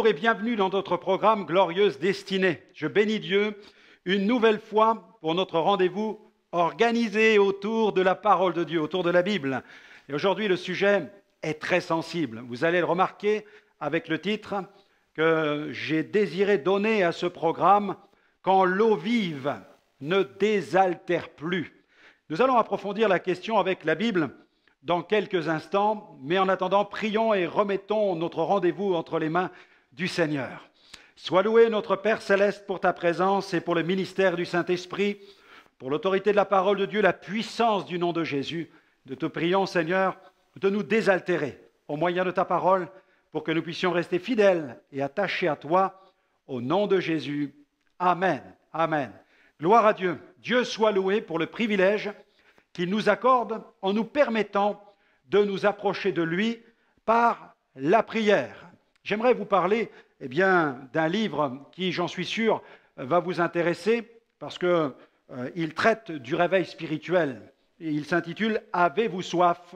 Bonjour et bienvenue dans notre programme Glorieuse Destinée. Je bénis Dieu une nouvelle fois pour notre rendez-vous organisé autour de la parole de Dieu, autour de la Bible. Et aujourd'hui, le sujet est très sensible. Vous allez le remarquer avec le titre que j'ai désiré donner à ce programme « Quand l'eau vive ne désaltère plus ». Nous allons approfondir la question avec la Bible dans quelques instants, mais en attendant, prions et remettons notre rendez-vous entre les mains du Seigneur. Sois loué notre Père Céleste pour ta présence et pour le ministère du Saint-Esprit, pour l'autorité de la parole de Dieu, la puissance du nom de Jésus. Nous te prions, Seigneur, de nous désaltérer au moyen de ta parole pour que nous puissions rester fidèles et attachés à toi, au nom de Jésus. Amen. Amen. Gloire à Dieu. Dieu soit loué pour le privilège qu'il nous accorde en nous permettant de nous approcher de lui par la prière. J'aimerais vous parler d'un livre qui, j'en suis sûr, va vous intéresser parce qu'il traite du réveil spirituel. Et il s'intitule « Avez-vous soif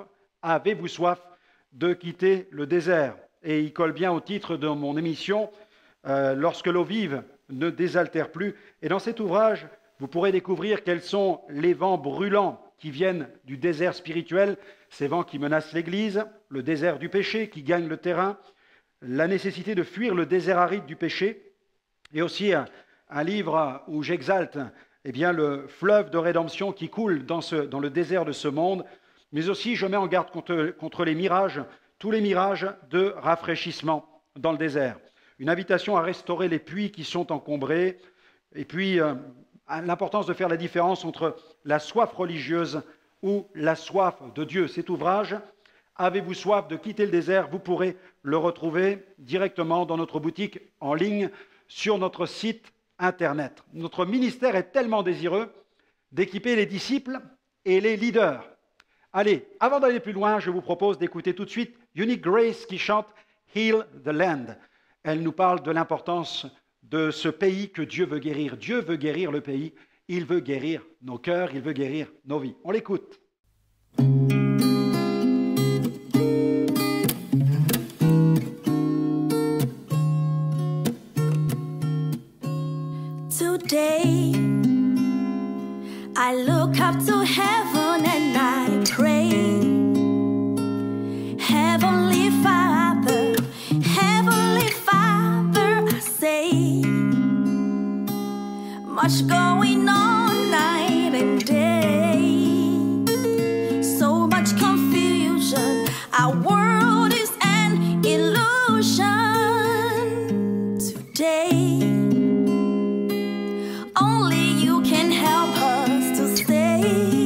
de quitter le désert ?» Et il colle bien au titre de mon émission « Lorsque l'eau vive ne désaltère plus ». Et dans cet ouvrage, vous pourrez découvrir quels sont les vents brûlants qui viennent du désert spirituel, ces vents qui menacent l'Église, le désert du péché qui gagne le terrain, la nécessité de fuir le désert aride du péché, et aussi un livre où j'exalte le fleuve de rédemption qui coule dans le désert de ce monde, mais aussi je mets en garde contre les mirages, tous les mirages de rafraîchissement dans le désert. Une invitation à restaurer les puits qui sont encombrés, et puis l'importance de faire la différence entre la soif religieuse ou la soif de Dieu. Cet ouvrage, Avez-vous soif de quitter le désert? Vous pourrez le retrouver directement dans notre boutique en ligne sur notre site Internet. Notre ministère est tellement désireux d'équiper les disciples et les leaders. Allez, avant d'aller plus loin, je vous propose d'écouter tout de suite Unique Grace qui chante « Heal the Land ». Elle nous parle de l'importance de ce pays que Dieu veut guérir. Dieu veut guérir le pays, il veut guérir nos cœurs, il veut guérir nos vies. On l'écoute. Today, I look up to heaven and I pray. Heavenly Father, I say, much going on night and day, so much confusion, our world is an illusion. Today, only you can help us to stay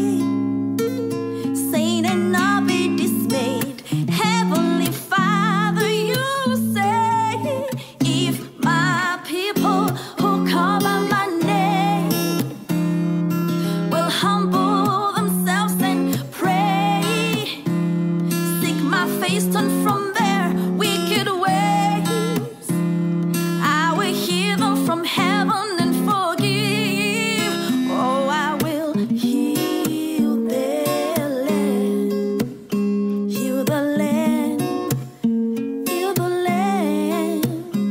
sane and not be dismayed. Heavenly Father, you say, if my people who call by my name will humble themselves and pray, seek my face, turn from their wicked ways, I will hear them from heaven and forgive. Oh, I will heal their land, heal the land, heal the land.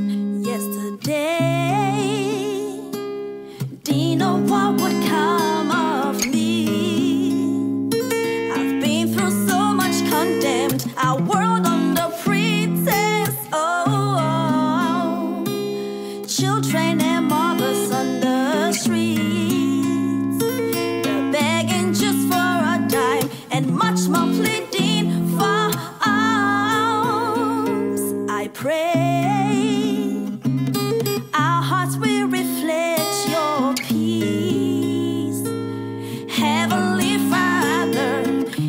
Yesterday, didn't know what would come of me. I've been through so much condemned, our world under pretense. Oh, children and mothers on the streets, they're begging just for a dime and much more pleading for alms. I pray our hearts will reflect your peace. Heavenly Father,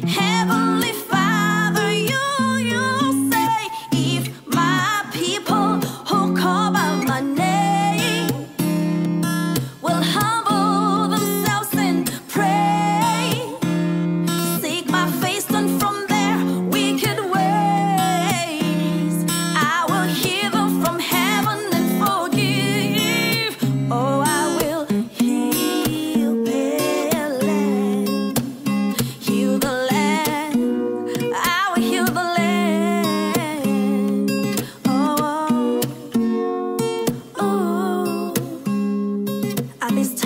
you say, if my people who call by my name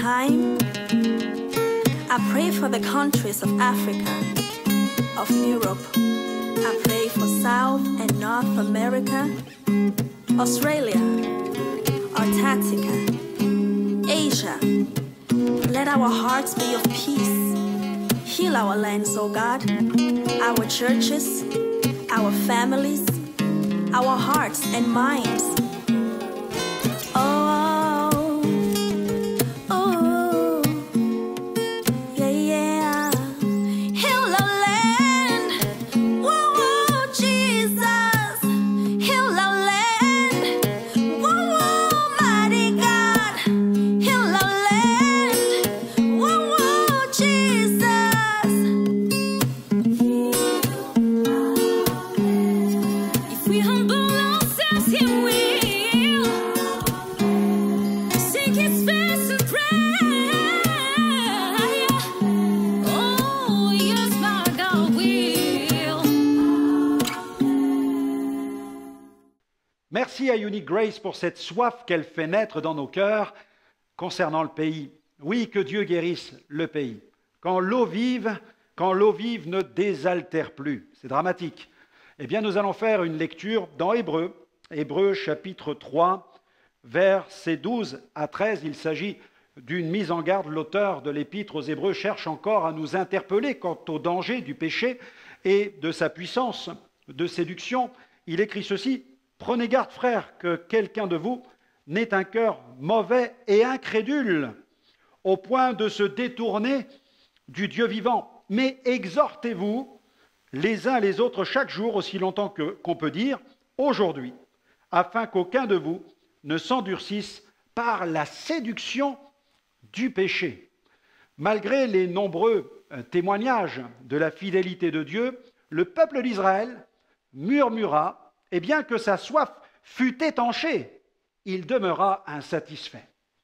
time, I pray for the countries of Africa, of Europe. I pray for South and North America, Australia, Antarctica, Asia. Let our hearts be of peace. Heal our lands, O God, our churches, our families, our hearts and minds. Oh, oh, yeah, yeah. Heal our land. Whoa, whoa, Jesus. Heal our land. Whoa, whoa, mighty God. Heal our land. Whoa, whoa, Jesus. If we humble ourselves, He will. Seek His face and pray. Oh, yes, my God will. Merci à Unique Grace pour cette soif qu'elle fait naître dans nos cœurs concernant le pays. Oui, que Dieu guérisse le pays. Quand l'eau vive ne désaltère plus. C'est dramatique. Eh bien, nous allons faire une lecture dans Hébreux, Hébreux chapitre 3, versets 12 à 13. Il s'agit d'une mise en garde. L'auteur de l'épître aux Hébreux cherche encore à nous interpeller quant au danger du péché et de sa puissance de séduction. Il écrit ceci: « Prenez garde, frères, que quelqu'un de vous n'ait un cœur mauvais et incrédule, au point de se détourner du Dieu vivant. Mais exhortez-vous les uns les autres chaque jour, aussi longtemps qu'on peut dire aujourd'hui, afin qu'aucun de vous ne s'endurcisse par la séduction du péché. » Malgré les nombreux témoignages de la fidélité de Dieu, le peuple d'Israël murmura, et bien que sa soif fût étanchée, il demeura insatisfait.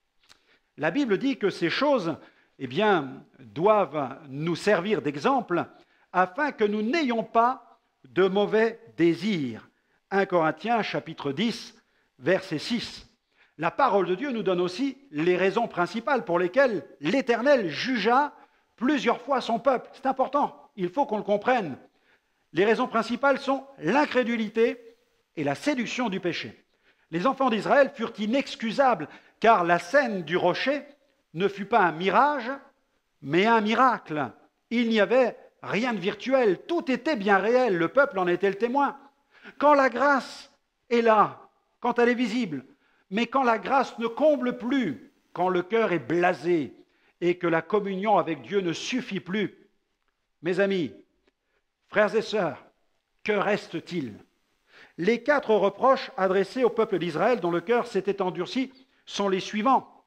La Bible dit que ces choses, eh bien, doivent nous servir d'exemple afin que nous n'ayons pas de mauvais désirs. 1 Corinthiens chapitre 10, verset 6. La parole de Dieu nous donne aussi les raisons principales pour lesquelles l'Éternel jugea plusieurs fois son peuple. C'est important, il faut qu'on le comprenne. Les raisons principales sont l'incrédulité et la séduction du péché. Les enfants d'Israël furent inexcusables, car la scène du rocher ne fut pas un mirage, mais un miracle. Il n'y avait rien de virtuel, tout était bien réel, le peuple en était le témoin. Quand la grâce est là, quand elle est visible, mais quand la grâce ne comble plus, quand le cœur est blasé et que la communion avec Dieu ne suffit plus, mes amis, frères et sœurs, que reste-t-il? Les 4 reproches adressés au peuple d'Israël dont le cœur s'était endurci sont les suivants.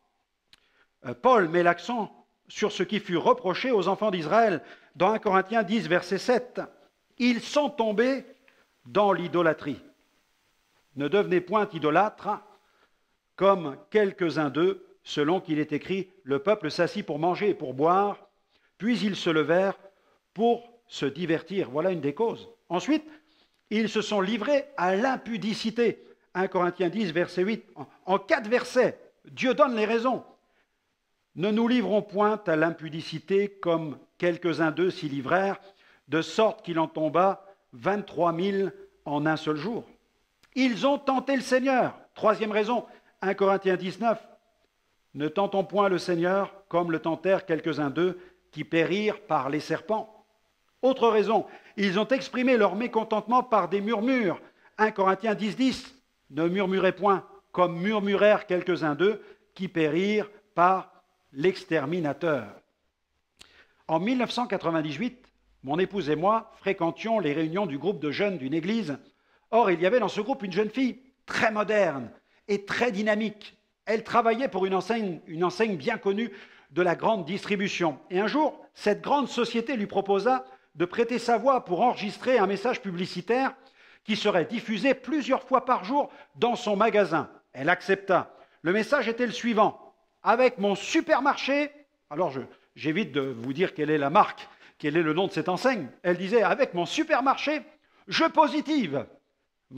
Paul met l'accent sur ce qui fut reproché aux enfants d'Israël dans 1 Corinthiens 10, verset 7. Ils sont tombés dans l'idolâtrie. Ne devenez point idolâtres comme quelques-uns d'eux, selon qu'il est écrit, le peuple s'assit pour manger et pour boire, puis ils se levèrent pour se divertir. Voilà une des causes. Ensuite, ils se sont livrés à l'impudicité. 1 Corinthiens 10, verset 8. En 4 versets, Dieu donne les raisons. Ne nous livrons point à l'impudicité comme quelques-uns d'eux s'y livrèrent, de sorte qu'il en tomba 23 000 en un seul jour. Ils ont tenté le Seigneur. 3e raison, 1 Corinthiens 19. Ne tentons point le Seigneur comme le tentèrent quelques-uns d'eux qui périrent par les serpents. Autre raison, ils ont exprimé leur mécontentement par des murmures. 1 Corinthiens 10, 10. Ne murmurez point comme murmurèrent quelques-uns d'eux qui périrent par l'exterminateur. En 1998, mon épouse et moi fréquentions les réunions du groupe de jeunes d'une église. Or, il y avait dans ce groupe une jeune fille très moderne et très dynamique. Elle travaillait pour une enseigne bien connue de la grande distribution. Et un jour, cette grande société lui proposa de prêter sa voix pour enregistrer un message publicitaire qui serait diffusé plusieurs fois par jour dans son magasin. Elle accepta. Le message était le suivant. Avec mon supermarché, alors j'évite de vous dire quelle est la marque, quel est le nom de cette enseigne. Elle disait, avec mon supermarché, je positive.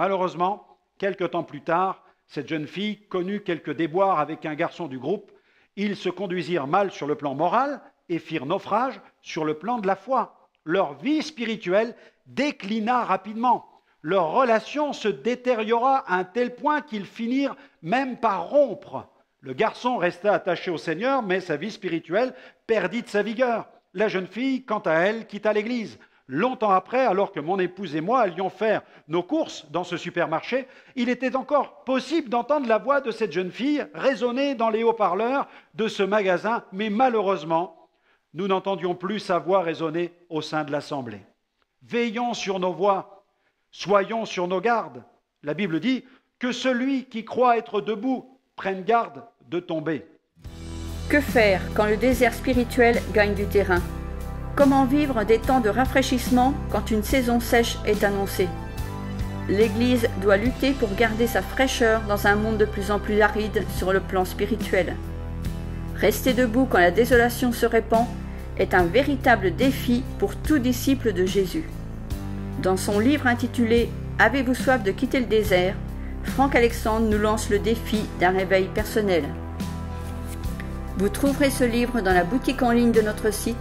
Malheureusement, quelque temps plus tard, cette jeune fille connut quelques déboires avec un garçon du groupe Ils se conduisirent mal sur le plan moral et firent naufrage sur le plan de la foi. Leur vie spirituelle déclina rapidement. Leur relation se détériora à un tel point qu'ils finirent même par rompre. Le garçon resta attaché au Seigneur, mais sa vie spirituelle perdit de sa vigueur. La jeune fille, quant à elle, quitta l'église. Longtemps après, alors que mon épouse et moi allions faire nos courses dans ce supermarché, il était encore possible d'entendre la voix de cette jeune fille résonner dans les haut-parleurs de ce magasin, mais malheureusement, nous n'entendions plus sa voix résonner au sein de l'assemblée. Veillons sur nos voies, soyons sur nos gardes. La Bible dit que celui qui croit être debout prenne garde de tomber. Que faire quand le désert spirituel gagne du terrain ? Comment vivre des temps de rafraîchissement quand une saison sèche est annoncée ? L'Église doit lutter pour garder sa fraîcheur dans un monde de plus en plus aride sur le plan spirituel. Rester debout quand la désolation se répand est un véritable défi pour tout disciple de Jésus. Dans son livre intitulé « Avez-vous soif de quitter le désert ?», Franck Alexandre nous lance le défi d'un réveil personnel. Vous trouverez ce livre dans la boutique en ligne de notre site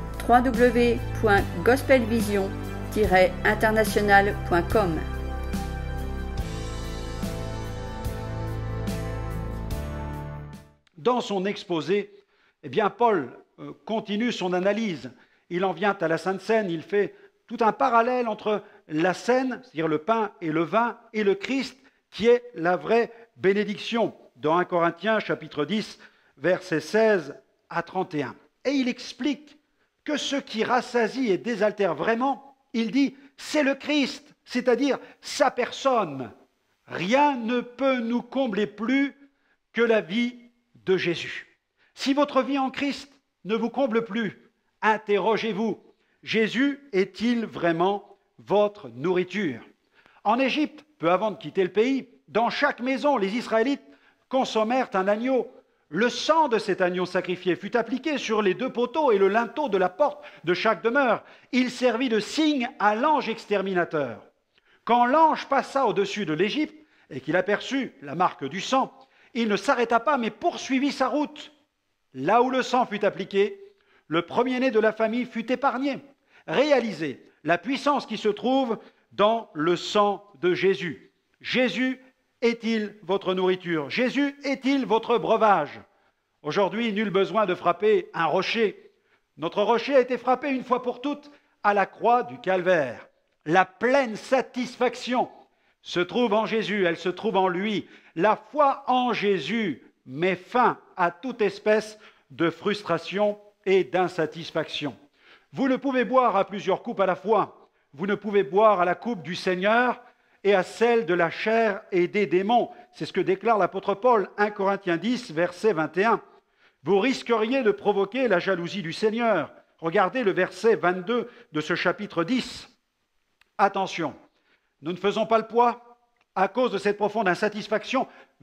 www.gospelvision-international.com. Dans son exposé, Paul continue son analyse. Il en vient à la Sainte Seine, il fait tout un parallèle entre la Seine, c'est-à-dire le pain et le vin, et le Christ, qui est la vraie bénédiction, dans 1 Corinthiens chapitre 10, versets 16 à 31. Et il explique que ce qui rassasie et désaltère vraiment, il dit, c'est le Christ, c'est-à-dire sa personne. Rien ne peut nous combler plus que la vie de Jésus. Si votre vie en Christ ne vous comble plus, interrogez-vous, Jésus est-il vraiment votre nourriture ? En Égypte, peu avant de quitter le pays, dans chaque maison, les Israélites consommèrent un agneau. Le sang de cet agneau sacrifié fut appliqué sur les 2 poteaux et le linteau de la porte de chaque demeure. Il servit de signe à l'ange exterminateur. Quand l'ange passa au-dessus de l'Égypte et qu'il aperçut la marque du sang, il ne s'arrêta pas mais poursuivit sa route. Là où le sang fut appliqué, le premier-né de la famille fut épargné. Réalisez la puissance qui se trouve dans le sang de Jésus. Jésus est-il votre nourriture ? Jésus est-il votre breuvage ? Aujourd'hui, nul besoin de frapper un rocher. Notre rocher a été frappé une fois pour toutes à la croix du Calvaire. La pleine satisfaction se trouve en Jésus, elle se trouve en lui. La foi en Jésus met fin à toute espèce de frustration et d'insatisfaction. Vous ne pouvez boire à plusieurs coupes à la fois. Vous ne pouvez boire à la coupe du Seigneur et à celle de la chair et des démons. C'est ce que déclare l'apôtre Paul, 1 Corinthiens 10, verset 21. Vous risqueriez de provoquer la jalousie du Seigneur. Regardez le verset 22 de ce chapitre 10. Attention, nous ne faisons pas le poids. À cause de cette profonde insatisfaction,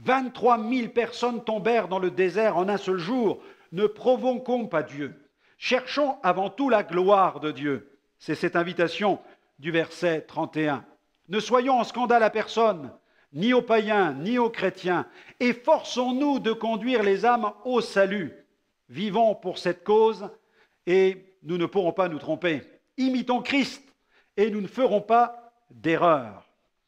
23 000 personnes tombèrent dans le désert en un seul jour. Ne provoquons pas Dieu. Cherchons avant tout la gloire de Dieu. C'est cette invitation du verset 31. Ne soyons en scandale à personne, ni aux païens, ni aux chrétiens. Efforçons-nous de conduire les âmes au salut. Vivons pour cette cause et nous ne pourrons pas nous tromper. Imitons Christ et nous ne ferons pas d'erreur.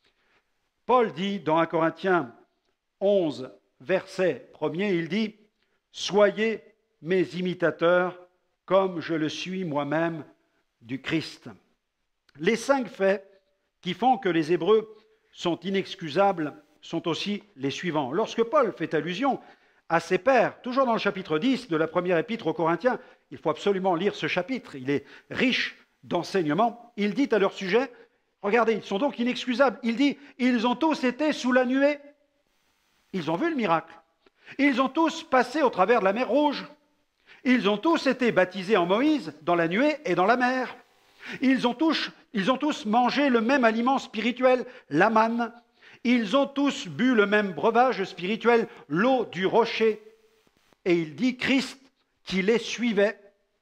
Paul dit dans 1 Corinthiens 11, verset 1er, il dit « Soyez mes imitateurs comme je le suis moi-même du Christ. » Les 5 faits qui font que les Hébreux sont inexcusables sont aussi les suivants. Lorsque Paul fait allusion à ses pères, toujours dans le chapitre 10 de la première épître aux Corinthiens, il faut absolument lire ce chapitre, il est riche d'enseignements, il dit à leur sujet, regardez, ils sont donc inexcusables, il dit, ils ont tous été sous la nuée, ils ont vu le miracle, ils ont tous passé au travers de la mer Rouge, ils ont tous été baptisés en Moïse dans la nuée et dans la mer. Ils ont tous mangé le même aliment spirituel, la manne. Ils ont tous bu le même breuvage spirituel, l'eau du rocher. Et il dit Christ qui les suivait.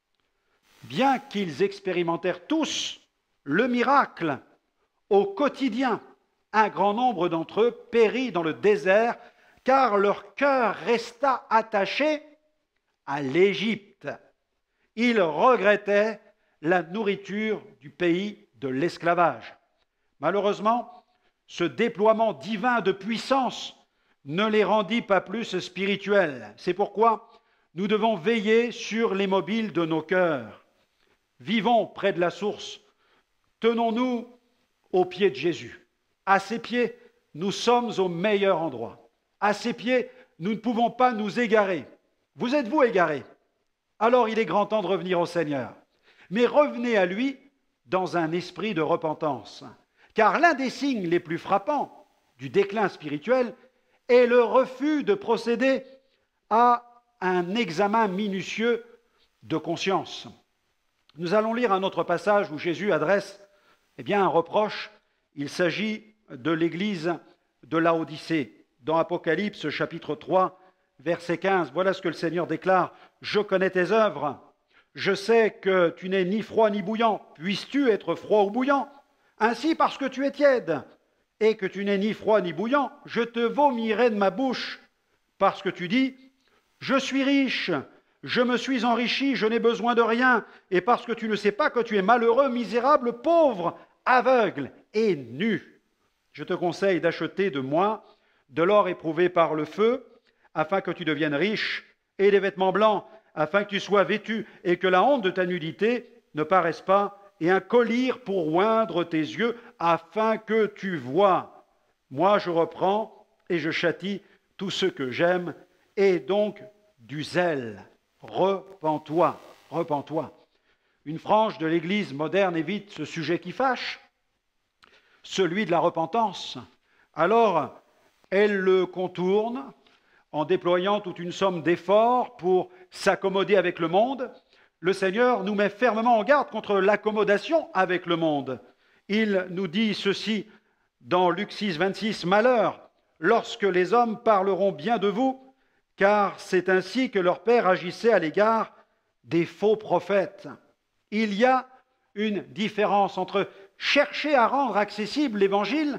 Bien qu'ils expérimentèrent tous le miracle au quotidien, un grand nombre d'entre eux périt dans le désert, car leur cœur resta attaché à l'Égypte. Ils regrettaient la nourriture du pays de l'esclavage. Malheureusement, ce déploiement divin de puissance ne les rendit pas plus spirituels. C'est pourquoi nous devons veiller sur les mobiles de nos cœurs. Vivons près de la source. Tenons-nous aux pieds de Jésus. À ses pieds, nous sommes au meilleur endroit. À ses pieds, nous ne pouvons pas nous égarer. Vous êtes-vous égarés? Alors il est grand temps de revenir au Seigneur. Mais revenez à lui dans un esprit de repentance. Car l'un des signes les plus frappants du déclin spirituel est le refus de procéder à un examen minutieux de conscience. Nous allons lire un autre passage où Jésus adresse un reproche. Il s'agit de l'église de Laodicée. Dans Apocalypse chapitre 3, verset 15, voilà ce que le Seigneur déclare. « Je connais tes œuvres. Je sais que tu n'es ni froid ni bouillant. Puisses-tu être froid ou bouillant? Ainsi, parce que tu es tiède et que tu n'es ni froid ni bouillant, je te vomirai de ma bouche. Parce que tu dis, je suis riche, je me suis enrichi, je n'ai besoin de rien. Et parce que tu ne sais pas que tu es malheureux, misérable, pauvre, aveugle et nu. Je te conseille d'acheter de moi de l'or éprouvé par le feu, afin que tu deviennes riche, et des vêtements blancs, afin que tu sois vêtu, et que la honte de ta nudité ne paraisse pas, et un collier pour oindre tes yeux, afin que tu vois. Moi, je reprends et je châtie tous ceux que j'aime, et donc du zèle. Repens-toi, repens-toi. Une frange de l'Église moderne évite ce sujet qui fâche, celui de la repentance. Alors, elle le contourne en déployant toute une somme d'efforts pour s'accommoder avec le monde. Le Seigneur nous met fermement en garde contre l'accommodation avec le monde. Il nous dit ceci dans Luc 6, 26, « Malheur, lorsque les hommes parleront bien de vous, car c'est ainsi que leur Père agissait à l'égard des faux prophètes. » Il y a une différence entre chercher à rendre accessible l'Évangile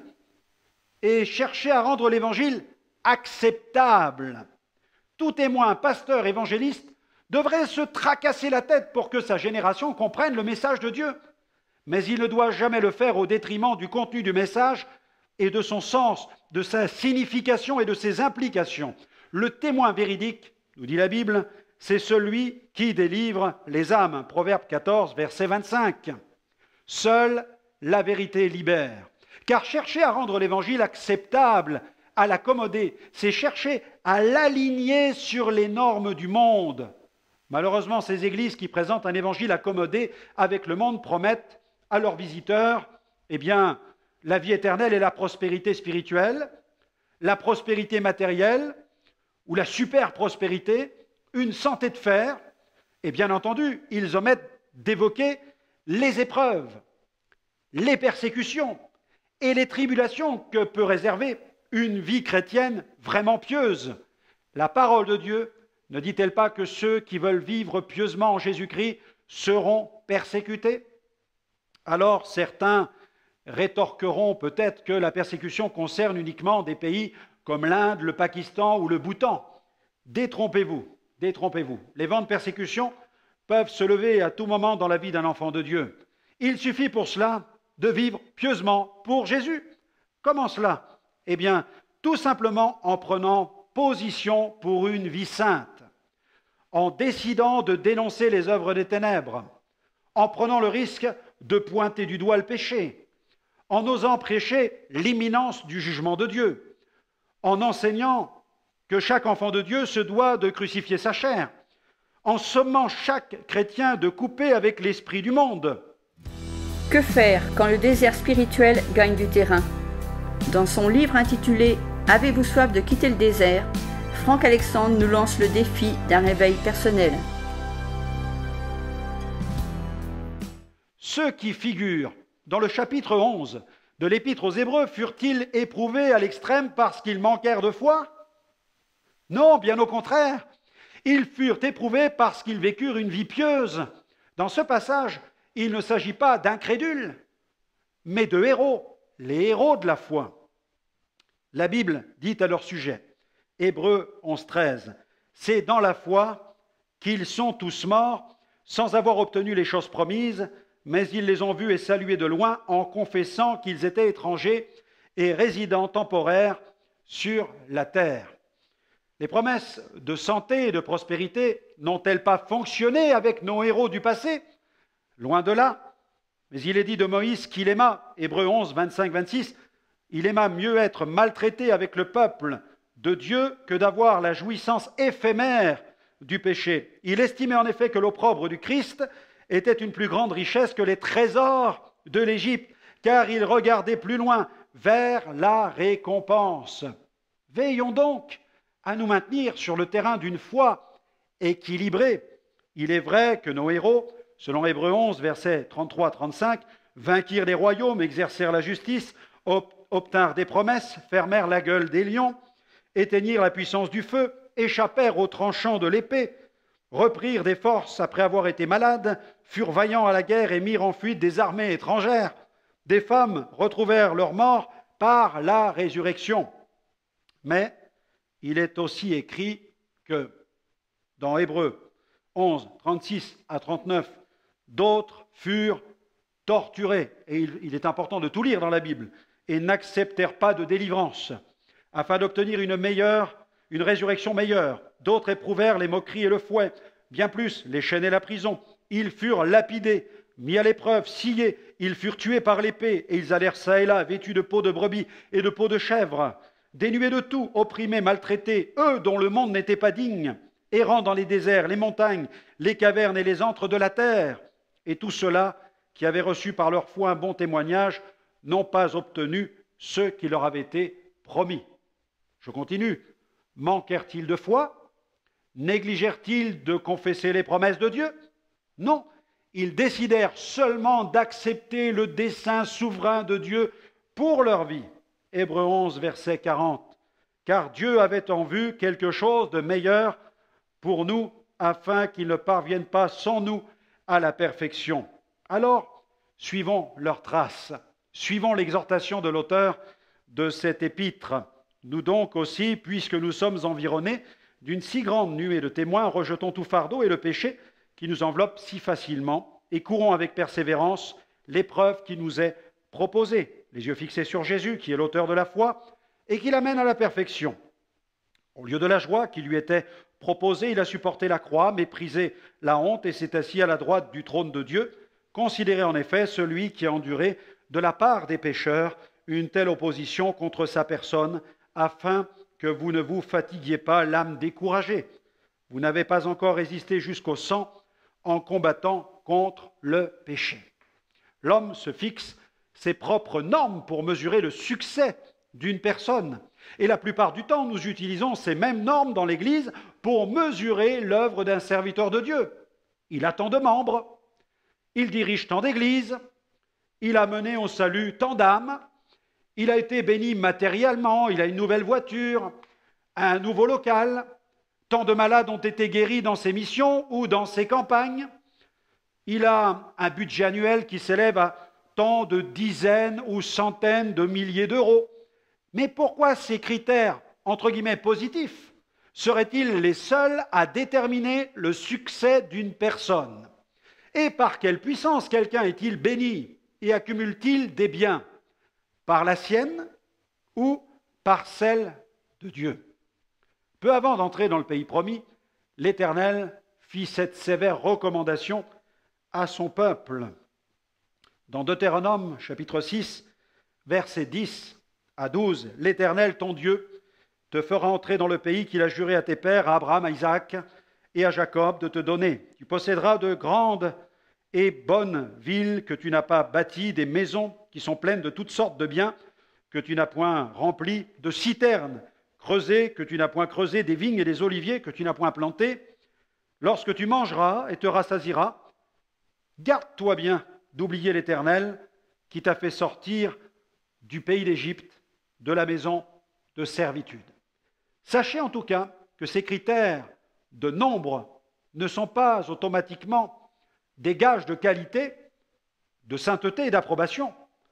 et chercher à rendre l'Évangile acceptable. Tout témoin, pasteur, évangéliste devrait se tracasser la tête pour que sa génération comprenne le message de Dieu. Mais il ne doit jamais le faire au détriment du contenu du message et de son sens, de sa signification et de ses implications. Le témoin véridique, nous dit la Bible, c'est celui qui délivre les âmes. Proverbe 14, verset 25. Seule la vérité libère. Car chercher à rendre l'Évangile acceptable, à l'accommoder, c'est chercher à l'aligner sur les normes du monde. Malheureusement, ces églises qui présentent un évangile accommodé avec le monde promettent à leurs visiteurs, la vie éternelle et la prospérité spirituelle, la prospérité matérielle ou la super prospérité, une santé de fer, et bien entendu, ils omettent d'évoquer les épreuves, les persécutions et les tribulations que peut réserver une vie chrétienne vraiment pieuse. La parole de Dieu ne dit-elle pas que ceux qui veulent vivre pieusement en Jésus-Christ seront persécutés? Alors certains rétorqueront peut-être que la persécution concerne uniquement des pays comme l'Inde, le Pakistan ou le Bhoutan. Détrompez-vous, détrompez-vous. Les vents de persécution peuvent se lever à tout moment dans la vie d'un enfant de Dieu. Il suffit pour cela de vivre pieusement pour Jésus. Comment cela? Tout simplement en prenant position pour une vie sainte, en décidant de dénoncer les œuvres des ténèbres, en prenant le risque de pointer du doigt le péché, en osant prêcher l'imminence du jugement de Dieu, en enseignant que chaque enfant de Dieu se doit de crucifier sa chair, en sommant chaque chrétien de couper avec l'esprit du monde. Que faire quand le désert spirituel gagne du terrain? Dans son livre intitulé « Avez-vous soif de quitter le désert ?», Franck Alexandre nous lance le défi d'un réveil personnel. Ceux qui figurent dans le chapitre 11 de l'Épître aux Hébreux furent-ils éprouvés à l'extrême parce qu'ils manquèrent de foi? Non, bien au contraire. Ils furent éprouvés parce qu'ils vécurent une vie pieuse. Dans ce passage, il ne s'agit pas d'incrédules, mais de héros, les héros de la foi. La Bible dit à leur sujet, Hébreux 11, 13, « C'est dans la foi qu'ils sont tous morts sans avoir obtenu les choses promises, mais ils les ont vus et salués de loin en confessant qu'ils étaient étrangers et résidents temporaires sur la terre. Les promesses de santé et de prospérité n'ont-elles pas fonctionné avec nos héros du passé? Loin de là. Mais il est dit de Moïse qu'il aima, Hébreux 11, 25-26, il aima mieux être maltraité avec le peuple de Dieu que d'avoir la jouissance éphémère du péché. Il estimait en effet que l'opprobre du Christ était une plus grande richesse que les trésors de l'Égypte, car il regardait plus loin, vers la récompense. Veillons donc à nous maintenir sur le terrain d'une foi équilibrée. Il est vrai que nos héros, selon Hébreux 11, versets 33-35, vainquirent les royaumes, exercèrent la justice, obtinrent des promesses, fermèrent la gueule des lions, éteignirent la puissance du feu, échappèrent aux tranchants de l'épée, reprirent des forces après avoir été malades, furent vaillants à la guerre et mirent en fuite des armées étrangères. Des femmes retrouvèrent leur mort par la résurrection. Mais il est aussi écrit que dans Hébreux 11, 36 à 39, d'autres furent torturés, et il est important de tout lire dans la Bible, et n'acceptèrent pas de délivrance, afin d'obtenir une résurrection meilleure. D'autres éprouvèrent les moqueries et le fouet, bien plus les chaînes et la prison. Ils furent lapidés, mis à l'épreuve, sciés, ils furent tués par l'épée, et ils allèrent çà et là, vêtus de peau de brebis et de peau de chèvre, dénués de tout, opprimés, maltraités, eux dont le monde n'était pas digne, errant dans les déserts, les montagnes, les cavernes et les antres de la terre. Et tout cela, qui avaient reçu par leur foi un bon témoignage, n'ont pas obtenu ce qui leur avait été promis. Je continue. Manquèrent-ils de foi? Négligèrent-ils de confesser les promesses de Dieu? Non, ils décidèrent seulement d'accepter le dessein souverain de Dieu pour leur vie. Hébreux 11, verset 40. Car Dieu avait en vue quelque chose de meilleur pour nous, afin qu'ils ne parviennent pas sans nous à la perfection. Alors, suivons leurs traces, suivons l'exhortation de l'auteur de cet épître. Nous donc aussi, puisque nous sommes environnés d'une si grande nuée de témoins, rejetons tout fardeau et le péché qui nous enveloppe si facilement, et courons avec persévérance l'épreuve qui nous est proposée, les yeux fixés sur Jésus, qui est l'auteur de la foi, et qui l'amène à la perfection. Au lieu de la joie qui lui était proposée, il a supporté la croix, méprisé la honte, et s'est assis à la droite du trône de Dieu. Considérez en effet celui qui a enduré de la part des pécheurs une telle opposition contre sa personne, afin que vous ne vous fatiguiez pas l'âme découragée. Vous n'avez pas encore résisté jusqu'au sang en combattant contre le péché. L'homme se fixe ses propres normes pour mesurer le succès d'une personne. Et la plupart du temps, nous utilisons ces mêmes normes dans l'Église pour mesurer l'œuvre d'un serviteur de Dieu. Il a tant de membres, il dirige tant d'églises, il a mené au salut tant d'âmes, il a été béni matériellement, il a une nouvelle voiture, un nouveau local, tant de malades ont été guéris dans ses missions ou dans ses campagnes, il a un budget annuel qui s'élève à tant de dizaines ou centaines de milliers d'euros. Mais pourquoi ces critères, entre guillemets, positifs, seraient-ils les seuls à déterminer le succès d'une personne? Et par quelle puissance quelqu'un est-il béni et accumule-t-il des biens? Par la sienne ou par celle de Dieu? Peu avant d'entrer dans le pays promis, l'Éternel fit cette sévère recommandation à son peuple. Dans Deutéronome, chapitre 6, versets 10 à 12, l'Éternel, ton Dieu, te fera entrer dans le pays qu'il a juré à tes pères, à Abraham, à Isaac et à Jacob de te donner. Tu posséderas de grandes et bonnes villes que tu n'as pas bâties, des maisons qui sont pleines de toutes sortes de biens que tu n'as point remplies, de citernes creusées que tu n'as point creusées, des vignes et des oliviers que tu n'as point plantés. Lorsque tu mangeras et te rassasieras, garde-toi bien d'oublier l'Éternel qui t'a fait sortir du pays d'Égypte, de la maison de servitude. Sachez en tout cas que ces critères de nombre ne sont pas automatiquement des gages de qualité, de sainteté et d'approbation.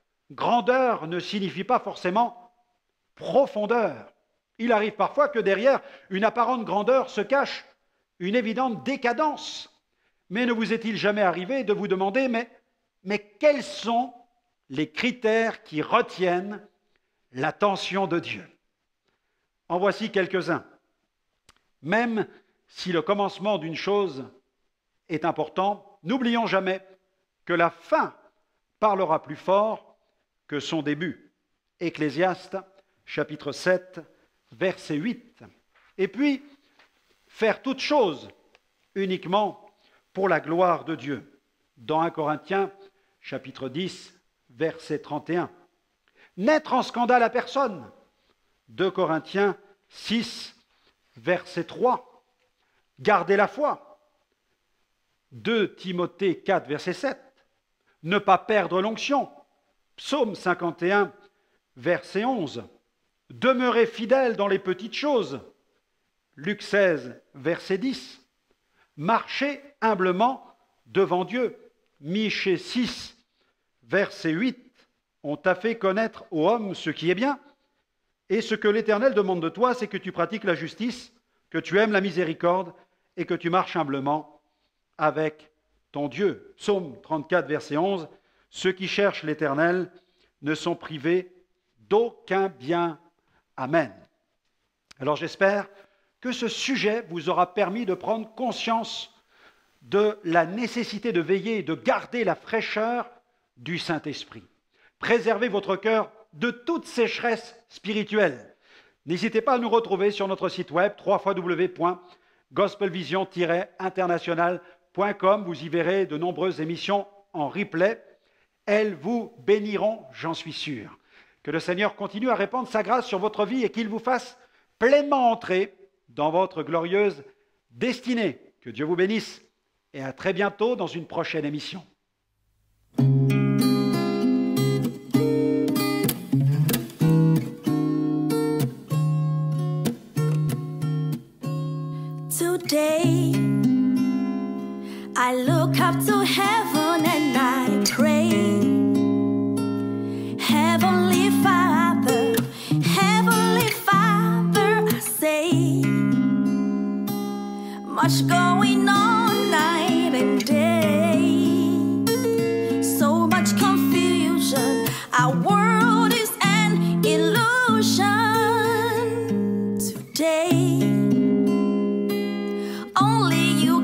Grandeur ne signifie pas forcément profondeur. Il arrive parfois que derrière une apparente grandeur se cache une évidente décadence. Mais ne vous est-il jamais arrivé de vous demander, mais quels sont les critères qui retiennent l'attention de Dieu? En voici quelques-uns. Même si le commencement d'une chose est important, n'oublions jamais que la fin parlera plus fort que son début. Ecclésiaste, chapitre 7, verset 8. Et puis, faire toute chose uniquement pour la gloire de Dieu. Dans 1 Corinthiens, chapitre 10, verset 31. N'être en scandale à personne. 2 Corinthiens 6, verset 3. Garder la foi. 2 Timothée 4, verset 7. Ne pas perdre l'onction. Psaume 51, verset 11. Demeurer fidèle dans les petites choses. Luc 16, verset 10. Marcher humblement devant Dieu. Michée 6, verset 8. On t'a fait connaître aux hommes ce qui est bien. Et ce que l'Éternel demande de toi, c'est que tu pratiques la justice, que tu aimes la miséricorde et que tu marches humblement avec ton Dieu. Psaume 34, verset 11. Ceux qui cherchent l'Éternel ne sont privés d'aucun bien. Amen. Alors j'espère que ce sujet vous aura permis de prendre conscience de la nécessité de veiller et de garder la fraîcheur du Saint-Esprit. Préservez votre cœur de toute sécheresse spirituelle. N'hésitez pas à nous retrouver sur notre site web www.gospelvision-international.com. Vous y verrez de nombreuses émissions en replay. Elles vous béniront, j'en suis sûr. Que le Seigneur continue à répandre sa grâce sur votre vie et qu'il vous fasse pleinement entrer dans votre glorieuse destinée. Que Dieu vous bénisse et à très bientôt dans une prochaine émission. Today, I look up to heaven and I pray. Heavenly Father, I say, much going on night and day, so much confusion, our world is an illusion. Today, only you